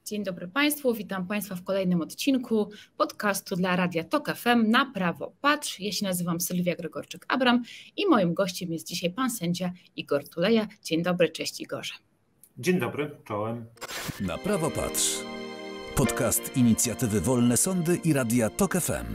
Dzień dobry Państwu, witam Państwa w kolejnym odcinku podcastu dla Radia TOK FM Na Prawo Patrz. Ja się nazywam Sylwia Gregorczyk-Abram i moim gościem jest dzisiaj pan sędzia Igor Tuleja. Dzień dobry, cześć Igorze. Dzień dobry, czołem. Na Prawo Patrz. Podcast inicjatywy Wolne Sądy i Radia TOK FM.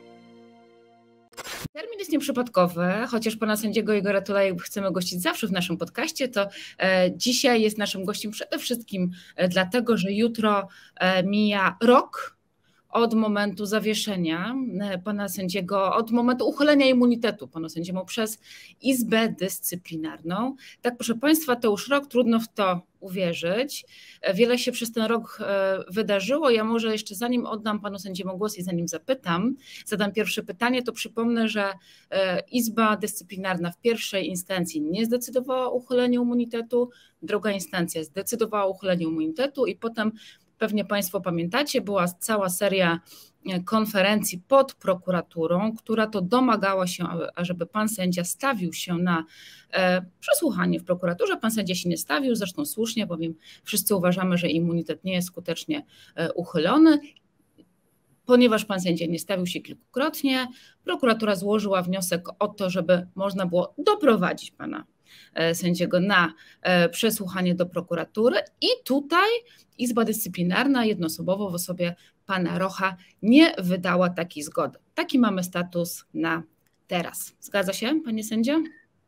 Termin jest nieprzypadkowy, chociaż pana sędziego Igora Tuleja chcemy gościć zawsze w naszym podcaście, to dzisiaj jest naszym gościem przede wszystkim dlatego, że jutro mija rok od momentu zawieszenia pana sędziego, od momentu uchylenia immunitetu panu sędziemu przez Izbę Dyscyplinarną. Tak, proszę Państwa, to już rok, trudno w to uwierzyć. Wiele się przez ten rok wydarzyło. Ja może jeszcze zanim oddam panu sędziemu głos i zanim zadam pierwsze pytanie, to przypomnę, że Izba Dyscyplinarna w pierwszej instancji nie zdecydowała o uchyleniu immunitetu, druga instancja zdecydowała o uchyleniu immunitetu i potem pewnie Państwo pamiętacie, była cała seria konferencji pod prokuraturą, która to domagała się, ażeby pan sędzia stawił się na przesłuchanie w prokuraturze. Pan sędzia się nie stawił, zresztą słusznie, bowiem wszyscy uważamy, że immunitet nie jest skutecznie uchylony. Ponieważ pan sędzia nie stawił się kilkukrotnie, prokuratura złożyła wniosek o to, żeby można było doprowadzić pana sędziego na przesłuchanie do prokuratury i tutaj Izba Dyscyplinarna jednoosobowo w osobie pana Rocha nie wydała takiej zgody. Taki mamy status na teraz. Zgadza się, panie sędzio?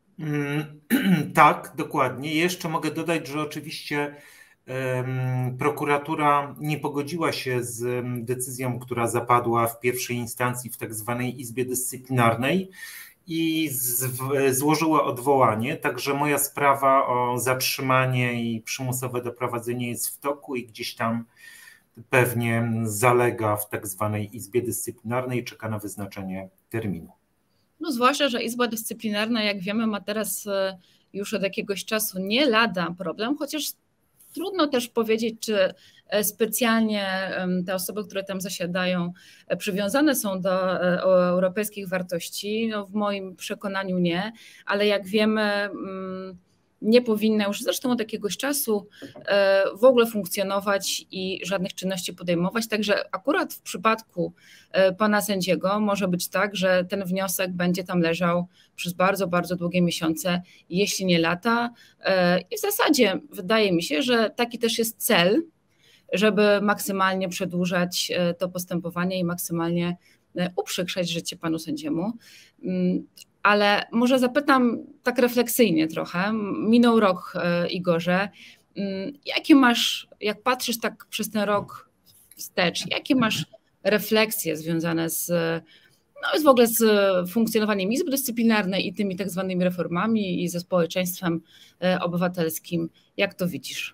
Tak, dokładnie. Jeszcze mogę dodać, że oczywiście prokuratura nie pogodziła się z decyzją, która zapadła w pierwszej instancji w tak zwanej Izbie Dyscyplinarnej i złożyła odwołanie, także moja sprawa o zatrzymanie i przymusowe doprowadzenie jest w toku i gdzieś tam pewnie zalega w tak zwanej Izbie Dyscyplinarnej i czeka na wyznaczenie terminu. No zwłaszcza, że Izba Dyscyplinarna, jak wiemy, ma teraz już od jakiegoś czasu nie lada problem, chociaż trudno też powiedzieć, czy specjalnie te osoby, które tam zasiadają, przywiązane są do europejskich wartości. No w moim przekonaniu nie, ale jak wiemy, nie powinna już zresztą od jakiegoś czasu w ogóle funkcjonować i żadnych czynności podejmować. Także akurat w przypadku pana sędziego może być tak, że ten wniosek będzie tam leżał przez bardzo, bardzo długie miesiące, jeśli nie lata. I w zasadzie wydaje mi się, że taki też jest cel, żeby maksymalnie przedłużać to postępowanie i maksymalnie uprzykrzać życie panu sędziemu. Ale może zapytam tak refleksyjnie trochę. Minął rok, Igorze. Jakie masz, jak patrzysz tak przez ten rok wstecz, jakie masz refleksje związane z w ogóle z funkcjonowaniem Izby Dyscyplinarnej i tymi tak zwanymi reformami i ze społeczeństwem obywatelskim? Jak to widzisz?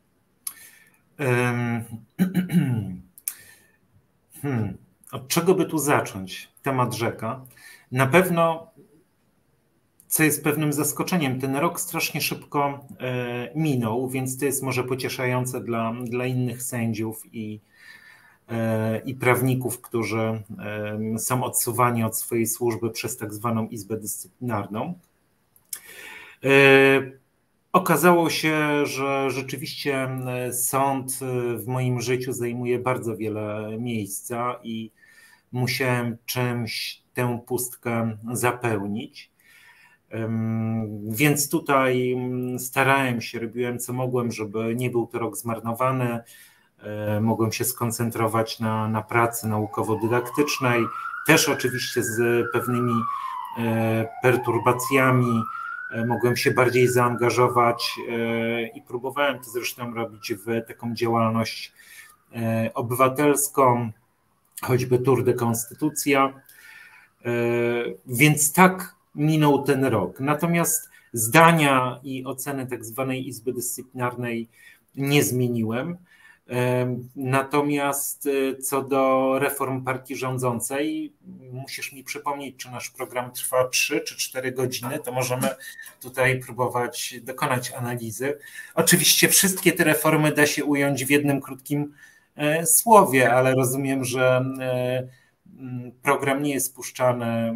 Od czego by tu zacząć? Temat rzeka. Na pewno, co jest pewnym zaskoczeniem, ten rok strasznie szybko minął, więc to jest może pocieszające dla innych sędziów i prawników, którzy są odsuwani od swojej służby przez tak zwaną Izbę Dyscyplinarną. Okazało się, że rzeczywiście sąd w moim życiu zajmuje bardzo wiele miejsca i musiałem czymś tę pustkę zapełnić. Więc tutaj starałem się, robiłem co mogłem, żeby nie był to rok zmarnowany. Mogłem się skoncentrować na pracy naukowo-dydaktycznej, też oczywiście z pewnymi perturbacjami. Mogłem się bardziej zaangażować i próbowałem to zresztą robić w taką działalność obywatelską, choćby Tour de Konstytucja. Więc tak minął ten rok. Natomiast zdania i oceny tak zwanej Izby Dyscyplinarnej nie zmieniłem. Natomiast co do reform partii rządzącej, musisz mi przypomnieć, czy nasz program trwa 3 czy 4 godziny, to możemy tutaj próbować dokonać analizy. Oczywiście wszystkie te reformy da się ująć w jednym krótkim słowie, ale rozumiem, że program nie jest puszczany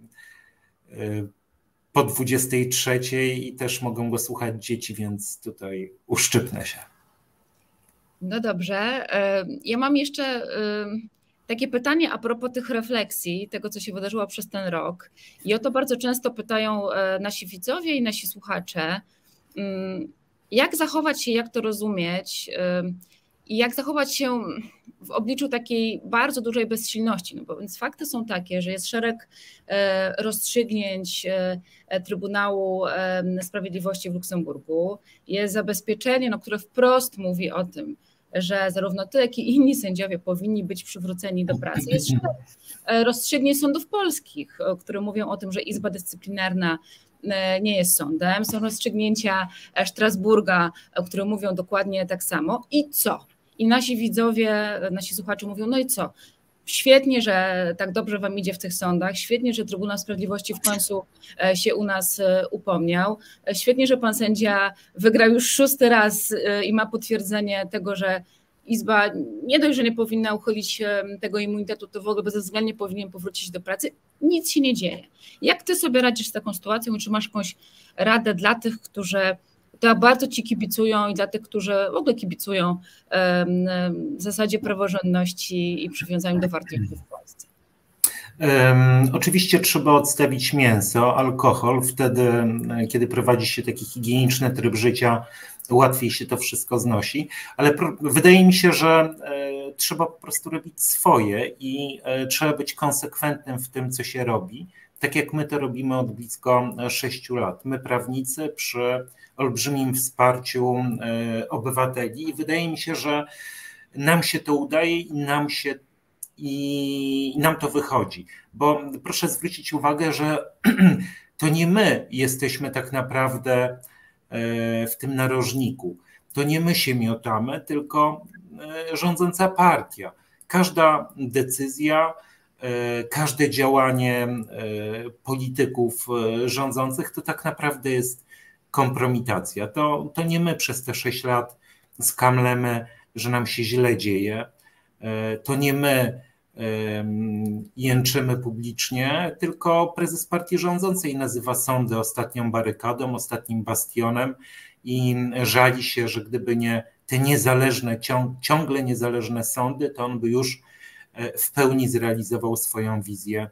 po 23 i też mogą go słuchać dzieci, więc tutaj uszczypnę się. No dobrze. Ja mam jeszcze takie pytanie a propos tych refleksji, tego co się wydarzyło przez ten rok. I o to bardzo często pytają nasi widzowie i nasi słuchacze. Jak zachować się, jak to rozumieć i jak zachować się w obliczu takiej bardzo dużej bezsilności. No bo więc fakty są takie, że jest szereg rozstrzygnięć Trybunału Sprawiedliwości w Luksemburgu, jest zabezpieczenie, które wprost mówi o tym, że zarówno ty, jak i inni sędziowie powinni być przywróceni do pracy. Jest szereg rozstrzygnięć sądów polskich, które mówią o tym, że Izba Dyscyplinarna nie jest sądem. Są rozstrzygnięcia Strasburga, które mówią dokładnie tak samo. I co? I nasi widzowie, nasi słuchacze mówią, no i co? Świetnie, że tak dobrze wam idzie w tych sądach, świetnie, że Trybunał Sprawiedliwości w końcu się u nas upomniał, świetnie, że pan sędzia wygrał już 6. raz i ma potwierdzenie tego, że Izba nie dość, że nie powinna uchylić tego immunitetu, to w ogóle bezwzględnie powinien powrócić do pracy. Nic się nie dzieje. Jak ty sobie radzisz z taką sytuacją? Czy masz jakąś radę dla tych, którzy bardzo ci kibicują i dla tych, którzy w ogóle kibicują w zasadzie praworządności i przywiązaniu do wartości w Polsce? Oczywiście trzeba odstawić mięso, alkohol. Wtedy, kiedy prowadzi się taki higieniczny tryb życia, łatwiej się to wszystko znosi. Ale wydaje mi się, że trzeba po prostu robić swoje i trzeba być konsekwentnym w tym, co się robi. Tak jak my to robimy od blisko 6 lat. My prawnicy przy olbrzymim wsparciu obywateli i wydaje mi się, że nam się to udaje i nam to wychodzi. Bo proszę zwrócić uwagę, że to nie my jesteśmy tak naprawdę w tym narożniku. To nie my się miotamy, tylko rządząca partia. Każda decyzja, każde działanie polityków rządzących to tak naprawdę jest kompromitacja. To nie my przez te 6 lat skamlemy, że nam się źle dzieje. To nie my jęczymy publicznie, tylko prezes partii rządzącej nazywa sądy ostatnią barykadą, ostatnim bastionem i żali się, że gdyby nie te niezależne, ciągle niezależne sądy, to on by już w pełni zrealizował swoją wizję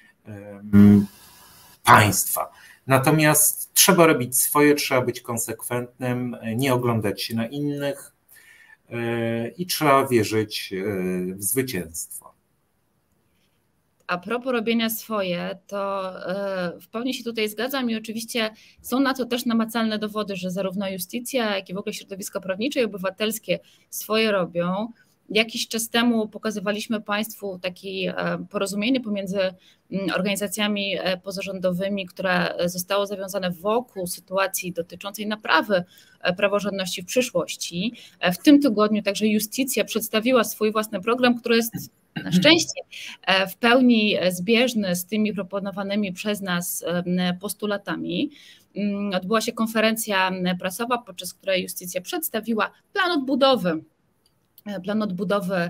państwa. Natomiast trzeba robić swoje, trzeba być konsekwentnym, nie oglądać się na innych i trzeba wierzyć w zwycięstwo. A propos robienia swoje, to w pełni się tutaj zgadzam i oczywiście są na to też namacalne dowody, że zarówno Iustitia, jak i w ogóle środowisko prawnicze i obywatelskie swoje robią. Jakiś czas temu pokazywaliśmy Państwu takie porozumienie pomiędzy organizacjami pozarządowymi, które zostało zawiązane wokół sytuacji dotyczącej naprawy praworządności w przyszłości. W tym tygodniu także Iustitia przedstawiła swój własny program, który jest na szczęście w pełni zbieżny z tymi proponowanymi przez nas postulatami. Odbyła się konferencja prasowa, podczas której Iustitia przedstawiła plan odbudowy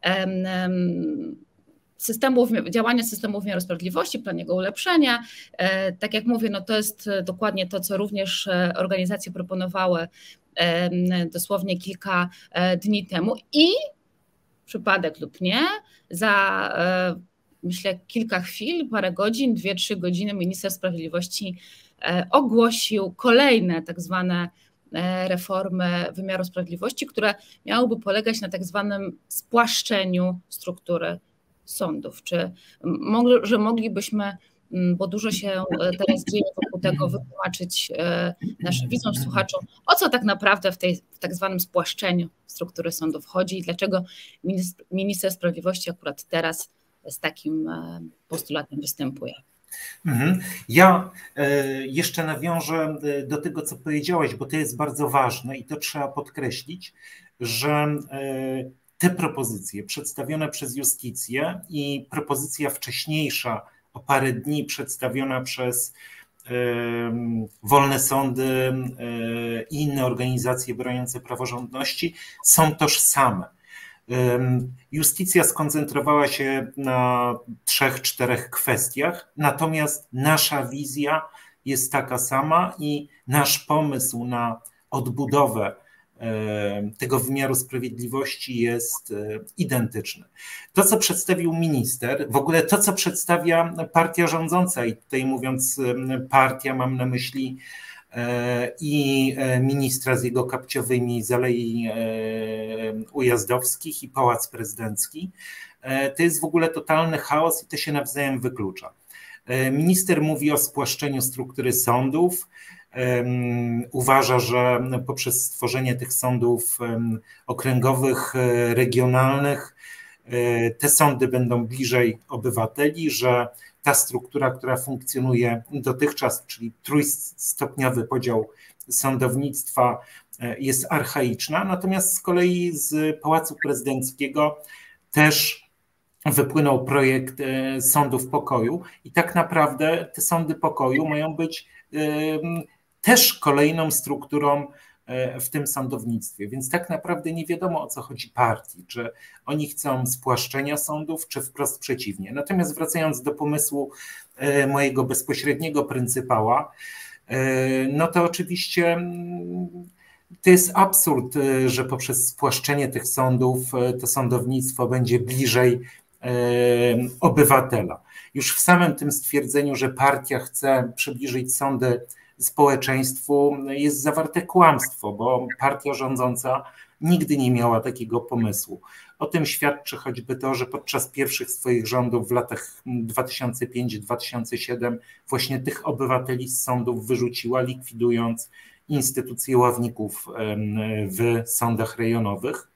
działania systemu wymiaru sprawiedliwości, plan jego ulepszenia. Tak jak mówię, no to jest dokładnie to, co również organizacje proponowały dosłownie kilka dni temu i przypadek lub nie, za myślę kilka chwil, parę godzin, 2-3 godziny minister sprawiedliwości ogłosił kolejne tak zwane reformy wymiaru sprawiedliwości, które miałyby polegać na tak zwanym spłaszczeniu struktury sądów. Że moglibyśmy, bo dużo się teraz dzieje wokół tego, wytłumaczyć naszym widzom, słuchaczom, o co tak naprawdę w tak zwanym spłaszczeniu struktury sądów chodzi i dlaczego minister sprawiedliwości akurat teraz z takim postulatem występuje. Ja jeszcze nawiążę do tego, co powiedziałaś, bo to jest bardzo ważne i to trzeba podkreślić, że te propozycje przedstawione przez Iusticję i propozycja wcześniejsza o parę dni przedstawiona przez wolne sądy i inne organizacje broniące praworządności są tożsame. Iusticja skoncentrowała się na 3-4 kwestiach, natomiast nasza wizja jest taka sama i nasz pomysł na odbudowę tego wymiaru sprawiedliwości jest identyczny. To, co przedstawił minister, w ogóle to, co przedstawia partia rządząca, i tutaj mówiąc partia, mam na myśli i ministra z jego kapciowymi z Alei Ujazdowskich i Pałac Prezydencki, to jest w ogóle totalny chaos i to się nawzajem wyklucza. Minister mówi o spłaszczeniu struktury sądów, uważa, że poprzez stworzenie tych sądów okręgowych, regionalnych, te sądy będą bliżej obywateli, że ta struktura, która funkcjonuje dotychczas, czyli trójstopniowy podział sądownictwa, jest archaiczna, natomiast z kolei z Pałacu Prezydenckiego też wypłynął projekt sądów pokoju i tak naprawdę te sądy pokoju mają być też kolejną strukturą w tym sądownictwie, więc tak naprawdę nie wiadomo, o co chodzi partii, czy oni chcą spłaszczenia sądów, czy wprost przeciwnie. Natomiast wracając do pomysłu mojego bezpośredniego pryncypała, no to oczywiście to jest absurd, że poprzez spłaszczenie tych sądów to sądownictwo będzie bliżej obywatela. Już w samym tym stwierdzeniu, że partia chce przybliżyć sądy społeczeństwu, jest zawarte kłamstwo, bo partia rządząca nigdy nie miała takiego pomysłu. O tym świadczy choćby to, że podczas pierwszych swoich rządów w latach 2005-2007 właśnie tych obywateli z sądów wyrzuciła, likwidując instytucję ławników w sądach rejonowych.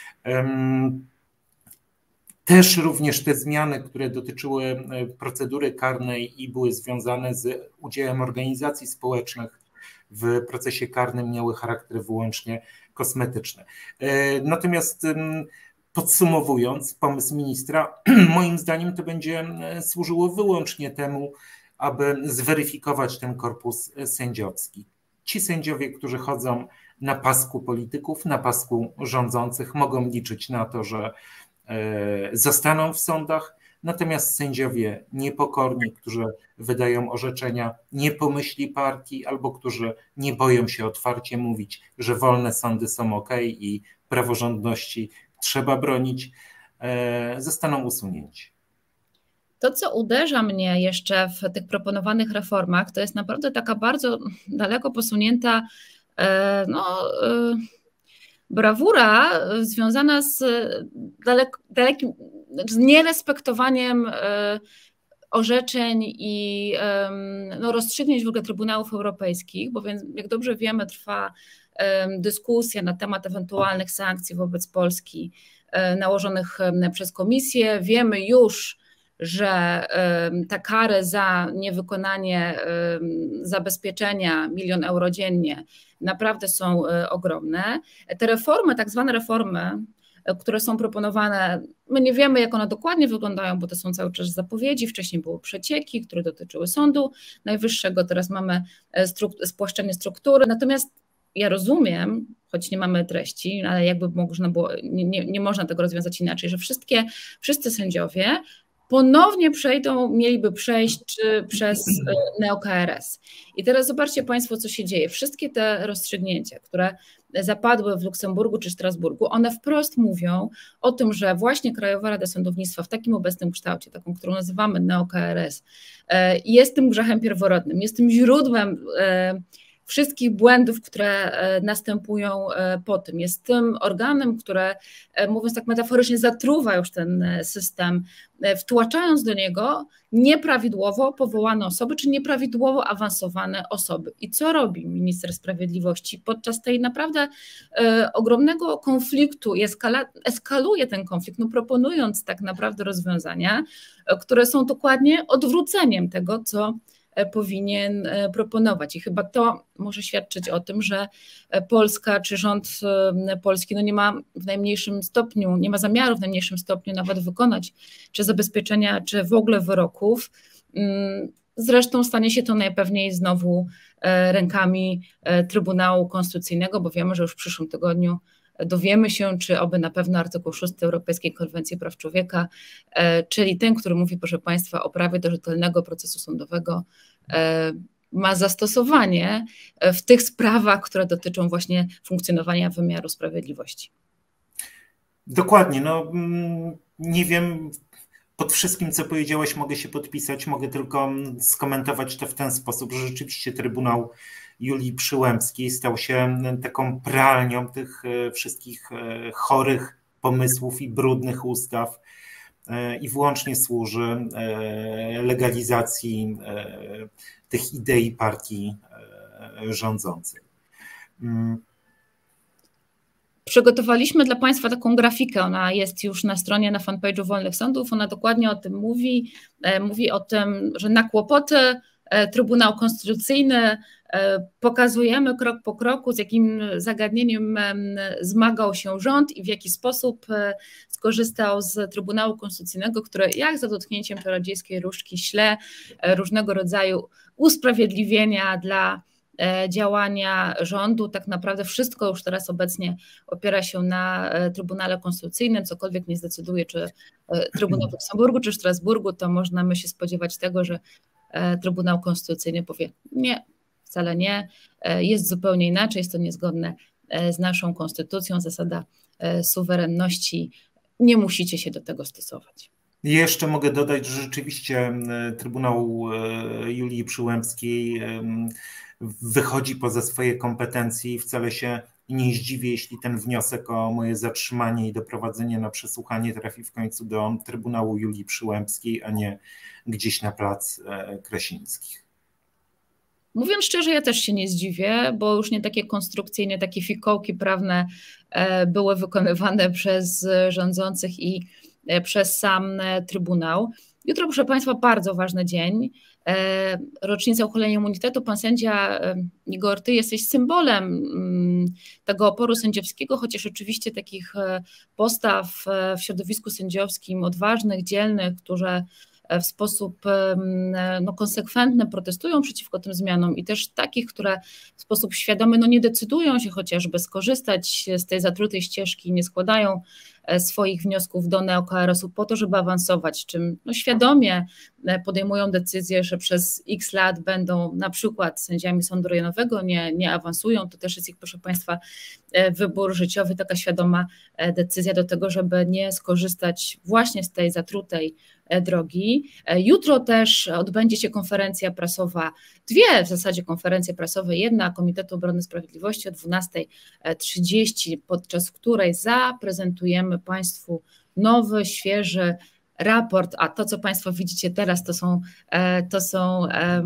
Też również te zmiany, które dotyczyły procedury karnej i były związane z udziałem organizacji społecznych w procesie karnym, miały charakter wyłącznie kosmetyczny. Natomiast podsumowując, pomysł ministra, moim zdaniem to będzie służyło wyłącznie temu, aby zweryfikować ten korpus sędziowski. Ci sędziowie, którzy chodzą na pasku polityków, na pasku rządzących, mogą liczyć na to, że zostaną w sądach, natomiast sędziowie niepokorni, którzy wydają orzeczenia nie po myśli partii albo którzy nie boją się otwarcie mówić, że wolne sądy są okej i praworządności trzeba bronić, zostaną usunięci. To, co uderza mnie jeszcze w tych proponowanych reformach, to jest naprawdę taka bardzo daleko posunięta brawura związana z dalekim, z nierespektowaniem orzeczeń i rozstrzygnięć w ogóle Trybunałów Europejskich, bo więc, jak dobrze wiemy, trwa dyskusja na temat ewentualnych sankcji wobec Polski nałożonych przez Komisję. Wiemy już, że ta kara za niewykonanie zabezpieczenia 1 000 000 euro dziennie naprawdę są ogromne. Te reformy, tak zwane reformy, które są proponowane, my nie wiemy, jak one dokładnie wyglądają, bo to są cały czas zapowiedzi. Wcześniej były przecieki, które dotyczyły Sądu Najwyższego, teraz mamy spłaszczenie struktury. Natomiast ja rozumiem, choć nie mamy treści, ale jakby można było, nie można tego rozwiązać inaczej, że wszyscy sędziowie ponownie mieliby przejść przez neo-KRS. I teraz zobaczcie Państwo, co się dzieje. Wszystkie te rozstrzygnięcia, które zapadły w Luksemburgu czy Strasburgu, one wprost mówią o tym, że właśnie Krajowa Rada Sądownictwa w takim obecnym kształcie, taką, którą nazywamy neo-KRS, jest tym grzechem pierworodnym, jest tym źródłem wszystkich błędów, które następują po tym. Jest tym organem, które, mówiąc tak metaforycznie, zatruwa już ten system, wtłaczając do niego nieprawidłowo powołane osoby, czy nieprawidłowo awansowane osoby. I co robi minister sprawiedliwości podczas tej naprawdę ogromnego konfliktu i eskaluje ten konflikt, proponując tak naprawdę rozwiązania, które są dokładnie odwróceniem tego, co powinien proponować. I chyba to może świadczyć o tym, że Polska czy rząd polski nie ma w najmniejszym stopniu, nie ma zamiaru w najmniejszym stopniu nawet wykonać czy zabezpieczenia, czy w ogóle wyroków. Zresztą stanie się to najpewniej znowu rękami Trybunału Konstytucyjnego, bo wiemy, że już w przyszłym tygodniu dowiemy się, czy oby na pewno artykuł 6 Europejskiej Konwencji Praw Człowieka, czyli ten, który mówi, proszę Państwa, o prawie do rzetelnego procesu sądowego, ma zastosowanie w tych sprawach, które dotyczą właśnie funkcjonowania wymiaru sprawiedliwości. Dokładnie, no nie wiem, pod wszystkim, co powiedziałaś, mogę się podpisać, mogę tylko skomentować to w ten sposób, że rzeczywiście Trybunał Julii Przyłębskiej stał się taką pralnią tych wszystkich chorych pomysłów i brudnych ustaw i wyłącznie służy legalizacji tych idei partii rządzącej. Przygotowaliśmy dla Państwa taką grafikę, ona jest już na stronie, na fanpage'u Wolnych Sądów, ona dokładnie o tym mówi, mówi o tym, że na kłopoty Trybunał Konstytucyjny pokazujemy krok po kroku, z jakim zagadnieniem zmagał się rząd i w jaki sposób skorzystał z Trybunału Konstytucyjnego, który jak za dotknięciem czarodziejskiej różdżki śle różnego rodzaju usprawiedliwienia dla działania rządu. Tak naprawdę wszystko już teraz obecnie opiera się na Trybunale Konstytucyjnym, cokolwiek nie zdecyduje, czy Trybunał w Luksemburgu, czy w Strasburgu, to możemy się spodziewać tego, że Trybunał Konstytucyjny powie nie, wcale nie, jest zupełnie inaczej, jest to niezgodne z naszą konstytucją, zasada suwerenności, nie musicie się do tego stosować. Jeszcze mogę dodać, że rzeczywiście Trybunał Julii Przyłębskiej wychodzi poza swoje kompetencje i wcale się nie zdziwię, jeśli ten wniosek o moje zatrzymanie i doprowadzenie na przesłuchanie trafi w końcu do Trybunału Julii Przyłębskiej, a nie gdzieś na plac Krasińskich. Mówiąc szczerze, ja też się nie zdziwię, bo już nie takie konstrukcje, nie takie fikołki prawne były wykonywane przez rządzących i przez sam Trybunał. Jutro, proszę Państwa, bardzo ważny dzień. Rocznica uchylenia immunitetu. Pan sędzia Igor, ty jesteś symbolem tego oporu sędziowskiego, chociaż oczywiście takich postaw w środowisku sędziowskim, odważnych, dzielnych, którzy w sposób konsekwentny protestują przeciwko tym zmianom i też takich, które w sposób świadomy nie decydują się chociażby skorzystać z tej zatrutej ścieżki, nie składają swoich wniosków do neo-KRS-u po to, żeby awansować, czym świadomie podejmują decyzję, że przez x lat będą na przykład sędziami sądu rejonowego, nie awansują, to też jest ich, proszę Państwa, wybór życiowy, taka świadoma decyzja do tego, żeby nie skorzystać właśnie z tej zatrutej drogi. Jutro też odbędzie się konferencja prasowa, dwie w zasadzie konferencje prasowe, jedna Komitetu Obrony Sprawiedliwości o 12:30, podczas której zaprezentujemy Państwu nowy, świeży raport, a to, co Państwo widzicie teraz, to są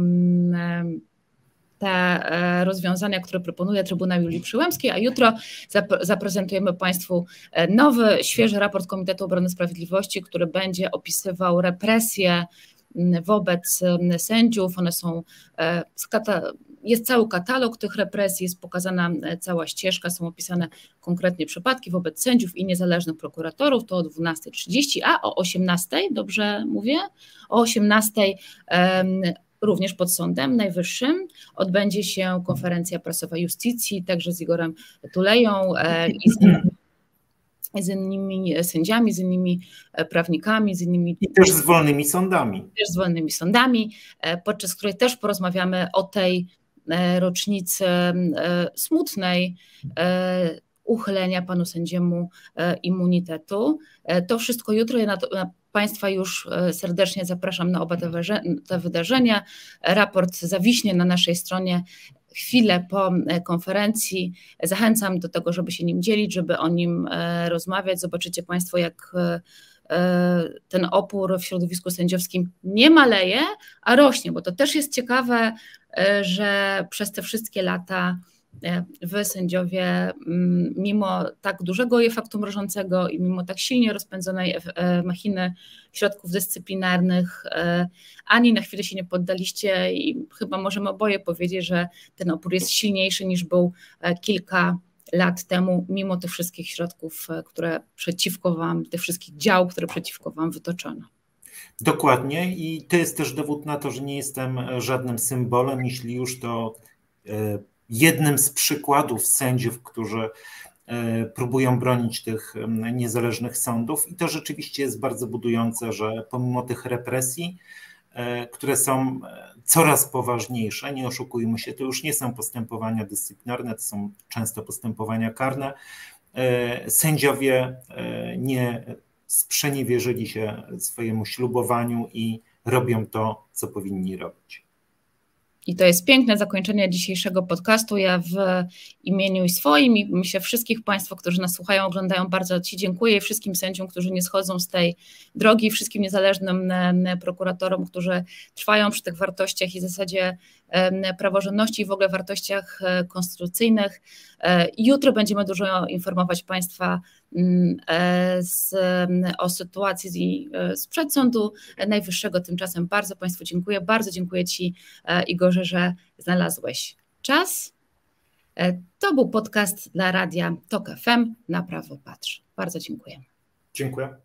te rozwiązania, które proponuje Trybunał Julii Przyłębskiej, a jutro zaprezentujemy Państwu nowy, świeży raport Komitetu Obrony Sprawiedliwości, który będzie opisywał represje wobec sędziów. One są, jest cały katalog tych represji, jest pokazana cała ścieżka, są opisane konkretnie przypadki wobec sędziów i niezależnych prokuratorów, to o 12:30, a o 18:00, dobrze mówię, o 18:00 również pod Sądem Najwyższym odbędzie się konferencja prasowa Justicji, także z Igorem Tuleją i z innymi sędziami, z innymi prawnikami, z innymi... I też z wolnymi sądami. Też z wolnymi sądami, podczas której też porozmawiamy o tej rocznicy smutnej uchylenia panu sędziemu immunitetu. To wszystko jutro. Ja na Państwa już serdecznie zapraszam na oba te wydarzenia. Raport zawiśnie na naszej stronie chwilę po konferencji. Zachęcam do tego, żeby się nim dzielić, żeby o nim rozmawiać. Zobaczycie Państwo, jak ten opór w środowisku sędziowskim nie maleje, a rośnie, bo to też jest ciekawe, że przez te wszystkie lata wy, sędziowie, mimo tak dużego efektu mrożącego i mimo tak silnie rozpędzonej machiny środków dyscyplinarnych, ani na chwilę się nie poddaliście i chyba możemy oboje powiedzieć, że ten opór jest silniejszy niż był kilka lat temu, mimo tych wszystkich środków, które przeciwko wam, tych wszystkich dział, które przeciwko wam wytoczono. Dokładnie i to jest też dowód na to, że nie jestem żadnym symbolem, jeśli już to jednym z przykładów sędziów, którzy próbują bronić tych niezależnych sądów i to rzeczywiście jest bardzo budujące, że pomimo tych represji które są coraz poważniejsze, nie oszukujmy się, to już nie są postępowania dyscyplinarne, to są często postępowania karne. Sędziowie nie sprzeniewierzyli się swojemu ślubowaniu i robią to, co powinni robić. I to jest piękne zakończenie dzisiejszego podcastu. Ja w imieniu i swoim, i myślę wszystkich Państwa, którzy nas słuchają, oglądają, bardzo Ci dziękuję, wszystkim sędziom, którzy nie schodzą z tej drogi, wszystkim niezależnym prokuratorom, którzy trwają przy tych wartościach i zasadzie praworządności i w ogóle wartościach konstytucyjnych. Jutro będziemy dużo informować Państwa o sytuacji sprzed Sądu Najwyższego. Tymczasem bardzo Państwu dziękuję. Bardzo dziękuję Ci, Igorze, że znalazłeś czas. To był podcast dla Radia TOK FM. Na prawo patrz. Bardzo dziękuję. Dziękuję.